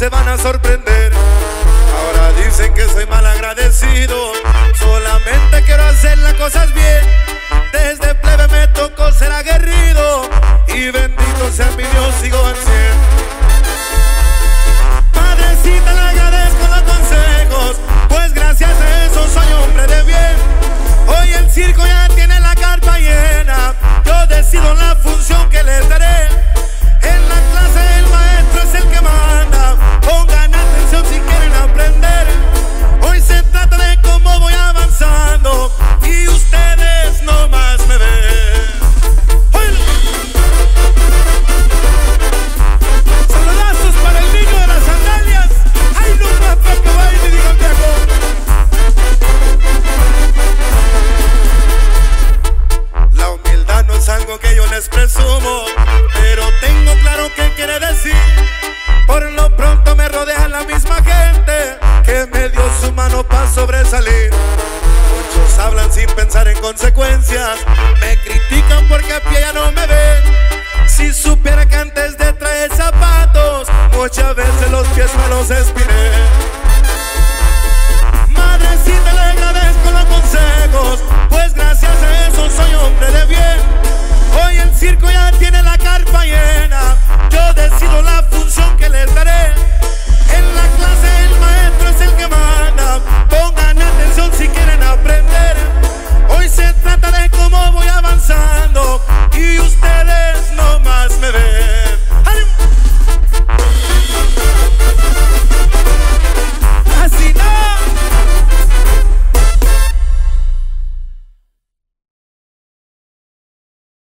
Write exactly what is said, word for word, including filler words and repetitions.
se van a sorprender. Ahora dicen que soy mal agradecido, solamente quiero hacer las cosas bien. Desde plebe me tocó ser aguerrido, y bendito sea mi Dios, sigo al cien. Padrecita, le agradezco los consejos, pues gracias a eso soy hombre de bien. Hoy el circo ya tiene la carpa llena, yo decido la función que les daré. En la clase el maestro es el que manda, pongan atención si quieren aprender. Hoy se trata de cómo voy avanzando y ustedes nomás me ven. Saludazos para el niño de las sandalias. Ay, no más para que baile y digan viejo. La humildad no es algo que yo les presumo, pero tengo claro qué quiere decir. Por lo pronto me rodea la misma gente que me dio su mano para sobresalir. Muchos hablan sin pensar en consecuencias, me critican porque a pie ya no me ven. Si supiera que antes de traer zapatos muchas veces los pies me los espiné.